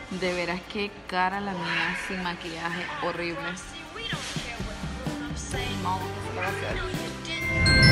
De veras qué cara la mía sin maquillaje, horrible. No, ¿qué va a hacer?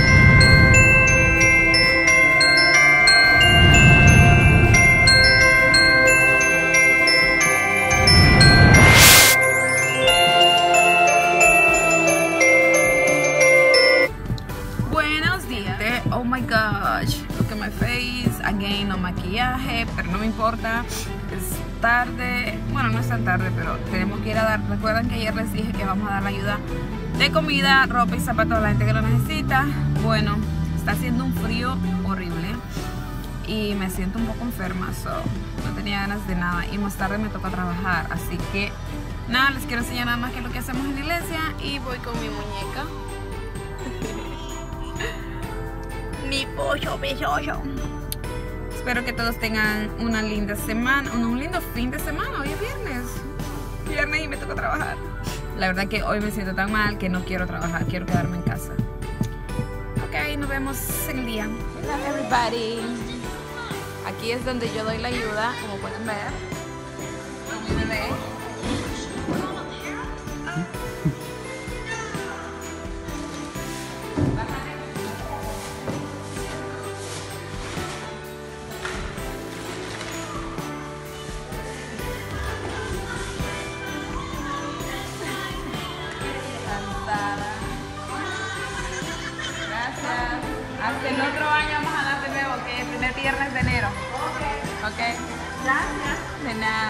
Buenos días. Oh my gosh, look at my face. Again, no maquillaje, pero no me importa. Es tarde, bueno, no es tan tarde, pero tenemos que ir a dar. Recuerdan que ayer les dije que vamos a dar la ayuda de comida, ropa y zapatos a la gente que lo necesita. Bueno, está haciendo un frío horrible y me siento un poco enferma, so no tenía ganas de nada y más tarde me toca trabajar, así que nada, les quiero enseñar nada más que lo que hacemos en la iglesia y voy con mi muñeca. Mi pollo pechocho. Espero que todos tengan una linda semana, un lindo fin de semana. Hoy es viernes y me toca trabajar. La verdad que hoy me siento tan mal que no quiero trabajar, quiero quedarme en casa. Ok, nos vemos en el día. Hello everybody. Aquí es donde yo doy la ayuda, como pueden ver. Con mi bebé. Hasta el otro año vamos a dar de nuevo, que el primer viernes de enero. Ok. Gracias. De nada.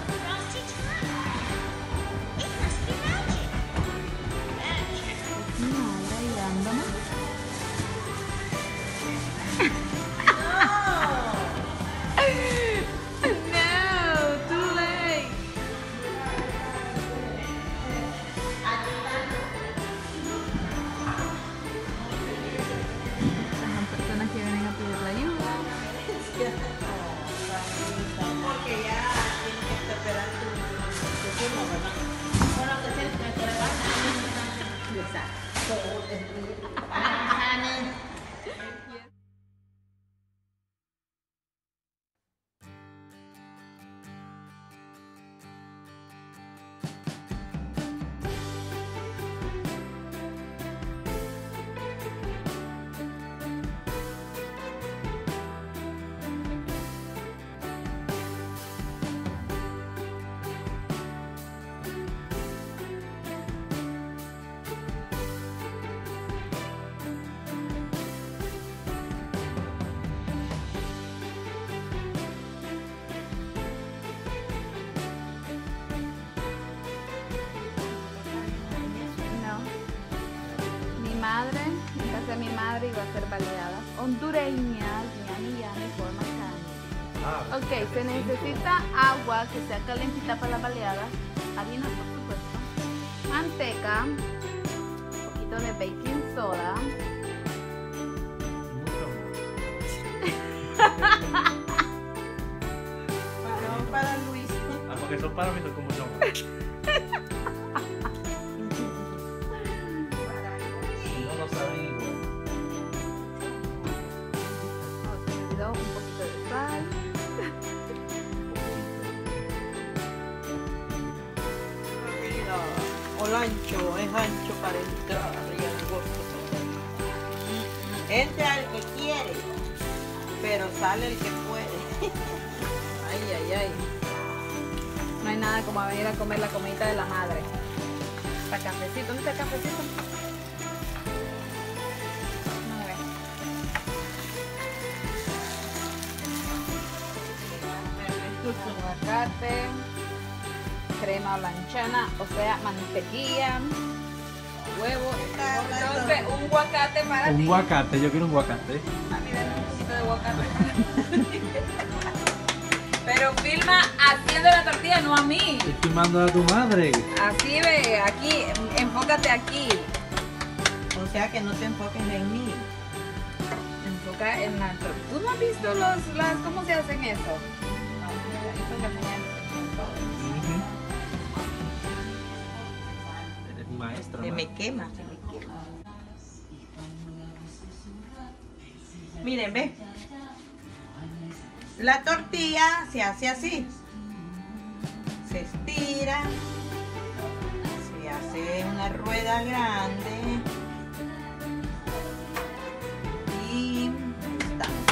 En casa de mi madre iba a ser baleadas hondureñas, yami forma carne. Ok, se necesita agua que sea calentita para las baleadas, harina por supuesto, manteca, un poquito de baking soda. Para Luis. Porque son para mí, son como son. Un poquito de sal. Olancho es ancho para entrar y angosto. Entra el que quiere, pero sale el que puede. Ay, ay, ay. No hay nada como venir a comer la comidita de la madre. Está cafecito, ¿dónde está el cafecito? Aguacate, crema blanchana, o sea, mantequilla, huevo. Entonces, un aguacate para ti. Un aguacate, yo quiero un aguacate. Ah, mira, un poquito de aguacate. Pero filma haciendo la tortilla, no a mí. Estoy filmando a tu madre. Así ve, aquí, enfócate aquí. O sea que no te enfoques en mí. Enfoca en la tortilla. ¿Tú no has visto cómo se hacen eso? Eres mi maestra. Se me quema. Miren, ve. La tortilla se hace así. Se estira, se hace una rueda grande y estamos.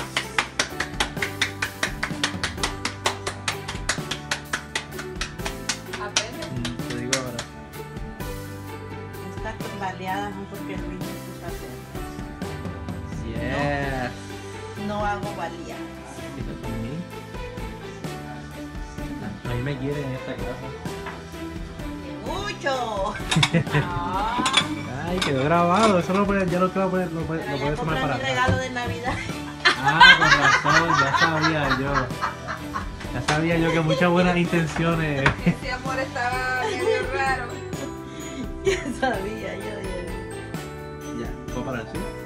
Aprende. Te digo ahora. Estas baleadas no porque Luis me puso a hacer. Yes. No hago baleadas. A mí me quieren en esta casa. ¡Mucho! Ay, quedó grabado. Eso ya lo que va a poner, lo puedes tomar comprar para mi atrás. regalo de Navidad. Ah, con razón, ya sabía yo. Ya sabía yo que muchas buenas intenciones. Ese amor estaba medio raro. Ya sabía yo. Ya, ¿puedo parar, sí?